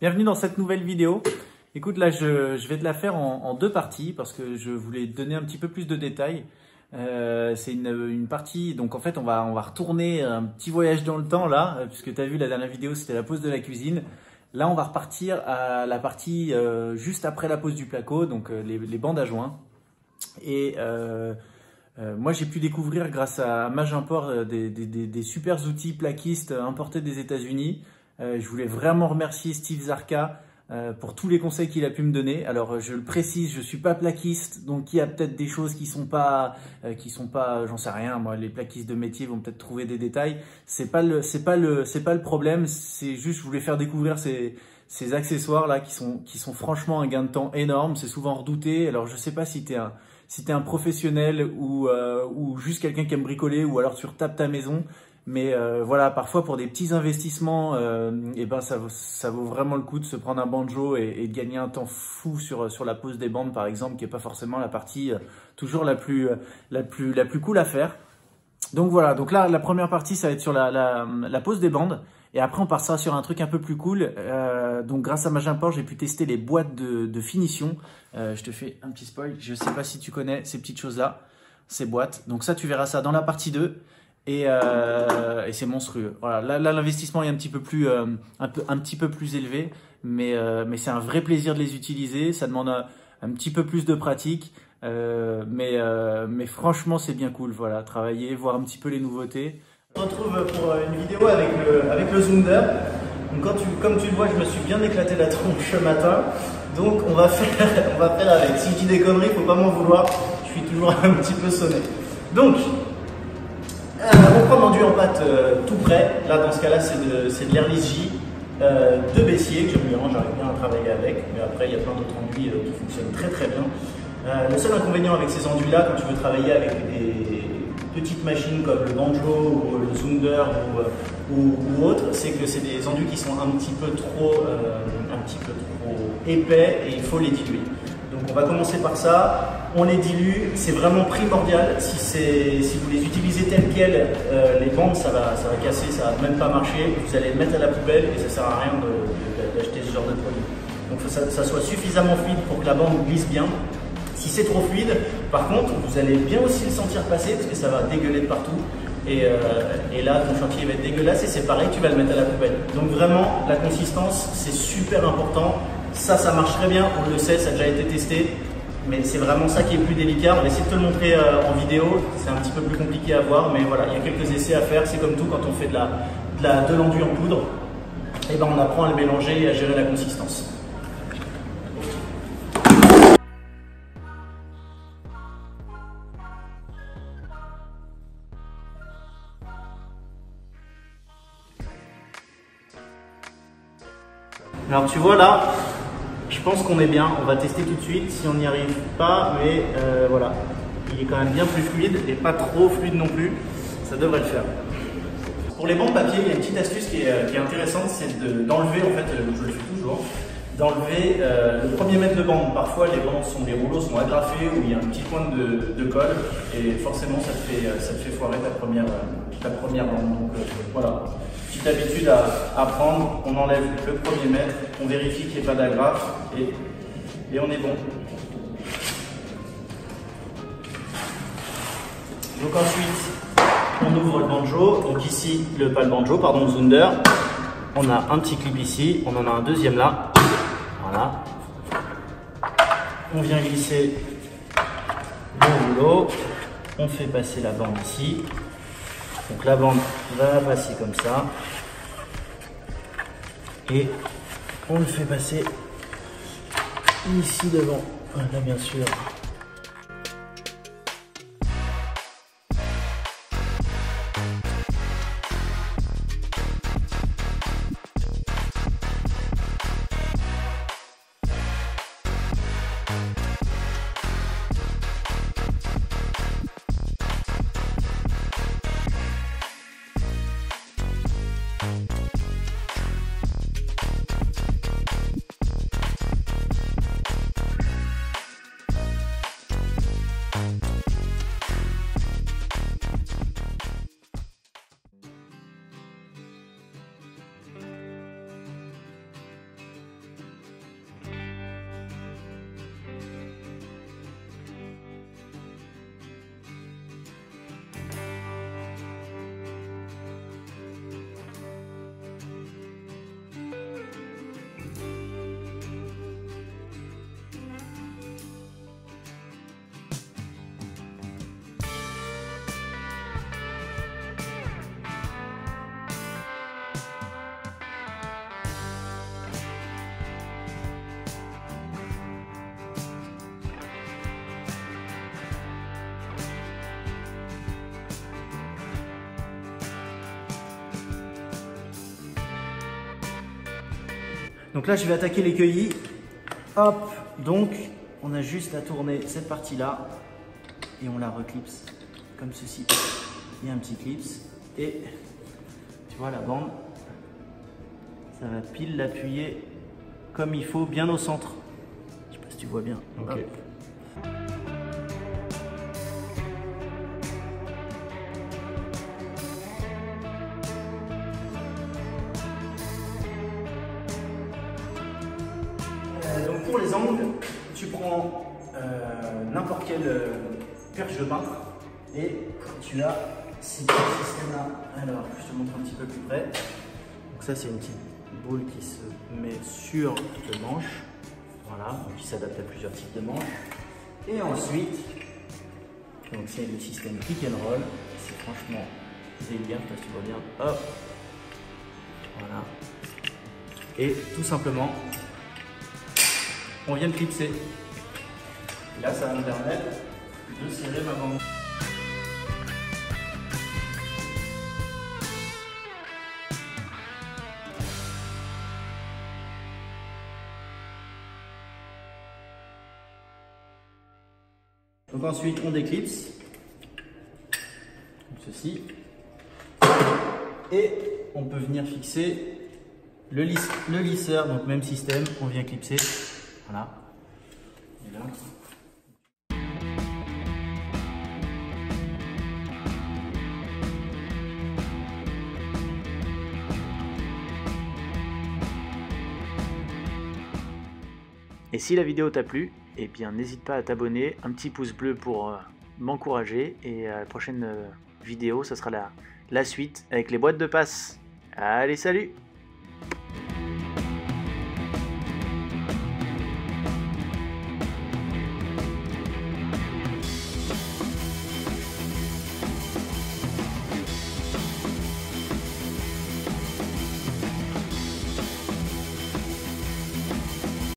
Bienvenue dans cette nouvelle vidéo. Écoute, là je vais te la faire en deux parties parce que je voulais te donner un petit peu plus de détails. C'est une partie, donc en fait on va retourner un petit voyage dans le temps là, puisque tu as vu la dernière vidéo c'était la pause de la cuisine. Là on va repartir à la partie juste après la pose du placo, donc les bandes à joint. Et moi j'ai pu découvrir grâce à Magimport des super outils plaquistes importés des États-Unis. Je voulais vraiment remercier Steve Zarka pour tous les conseils qu'il a pu me donner. Alors je le précise, je suis pas plaquiste, donc il y a peut-être des choses qui sont pas, j'en sais rien. Moi, les plaquistes de métier vont peut-être trouver des détails. C'est pas le problème. C'est juste, je voulais faire découvrir ces accessoires là qui sont franchement un gain de temps énorme. C'est souvent redouté. Alors je sais pas si t'es un professionnel ou juste quelqu'un qui aime bricoler ou alors tu retapes ta maison. Mais voilà, parfois pour des petits investissements, et ben ça vaut vraiment le coup de se prendre un banjo et de gagner un temps fou sur la pose des bandes par exemple, qui est pas forcément la partie toujours la plus cool à faire. Donc voilà, donc là la première partie ça va être sur la pose des bandes. Et après, on passera sur un truc un peu plus cool. Donc, grâce à Magimport, j'ai pu tester les boîtes de finition. Je te fais un petit spoil. Je ne sais pas si tu connais ces petites choses-là, ces boîtes. Donc ça, tu verras ça dans la partie 2. Et c'est monstrueux. Voilà, là l'investissement est un petit peu plus, un petit peu plus élevé. Mais c'est un vrai plaisir de les utiliser. Ça demande un petit peu plus de pratique. Mais franchement, c'est bien cool. Voilà, travailler, voir un petit peu les nouveautés. On se retrouve pour une vidéo avec le Zunder. Donc comme tu le vois, je me suis bien éclaté la tronche ce matin. Donc on va faire avec. Si je dis des conneries, faut pas m'en vouloir. Je suis toujours un petit peu sonné. Donc on prend l'enduit en pâte tout prêt. Là dans ce cas-là, c'est de l'Airless J de Bessier que j'aime bien. J'arrive bien à travailler avec. Mais après il y a plein d'autres enduits qui fonctionnent très très bien. Le seul inconvénient avec ces enduits-là, quand tu veux travailler avec des petites machines comme le banjo ou le Zunder ou autre, c'est que c'est des enduits qui sont un petit peu trop épais et il faut les diluer. Donc on va commencer par ça, on les dilue, c'est vraiment primordial. Si vous les utilisez telles quelles, les bandes ça va casser, ça va même pas marcher, vous allez les mettre à la poubelle et ça sert à rien d'acheter ce genre de produit. Donc il faut que ça soit suffisamment fluide pour que la bande glisse bien. Si c'est trop fluide, par contre, vous allez bien aussi le sentir passer parce que ça va dégueuler de partout. Et là, ton chantier va être dégueulasse et c'est pareil, tu vas le mettre à la poubelle. Donc vraiment, la consistance, c'est super important. Ça marche très bien, on le sait, ça a déjà été testé. Mais c'est vraiment ça qui est plus délicat. On va essayer de te le montrer en vidéo. C'est un petit peu plus compliqué à voir, mais voilà, il y a quelques essais à faire. C'est comme tout quand on fait de l'enduit en poudre. Et ben on apprend à le mélanger et à gérer la consistance. Alors tu vois là, je pense qu'on est bien, on va tester tout de suite si on n'y arrive pas, mais voilà, il est quand même bien plus fluide et pas trop fluide non plus, ça devrait le faire. Pour les bandes papier, il y a une petite astuce qui est intéressante, c'est d'enlever, en fait, je le fais toujours, d'enlever le premier mètre de bande. Parfois les rouleaux sont agrafés ou il y a un petit point de colle et forcément ça te fait foirer ta première bande. Donc voilà. Petite habitude à prendre, on enlève le premier mètre, on vérifie qu'il n'y ait pas d'agrafe et on est bon. Donc ensuite, on ouvre le banjo. Donc ici, le Zunder. On a un petit clip ici, on en a un deuxième là. Voilà. On vient glisser le rouleau. On fait passer la bande ici. Donc la bande va passer comme ça. Et on le fait passer ici devant. Là bien sûr. Donc là, je vais attaquer l'écueillis. Hop, donc on a juste à tourner cette partie-là et on la reclipse comme ceci. Il y a un petit clips et tu vois la bande, ça va pile l'appuyer comme il faut, bien au centre. Je sais pas si tu vois bien. Ok. Donc pour les angles, tu prends n'importe quelle perche de peintre et tu as ces petits systèmes-là. Alors, je te montre un petit peu plus près. Donc ça, c'est une petite boule qui se met sur le manche. Voilà, donc qui s'adapte à plusieurs types de manches. Et ensuite, donc c'est le système kick and roll. C'est franchement délire, parce que tu vois bien. Hop, voilà. Et tout simplement, on vient de clipser. Et là, ça va me permettre de serrer ma bande. Donc ensuite, on déclipse, comme ceci. Et on peut venir fixer le lisseur, donc même système, on vient clipser. Voilà. Et là. Et si la vidéo t'a plu, eh bien n'hésite pas à t'abonner, un petit pouce bleu pour m'encourager, et à la prochaine vidéo, ça sera la suite avec les boîtes de passe. Allez, salut!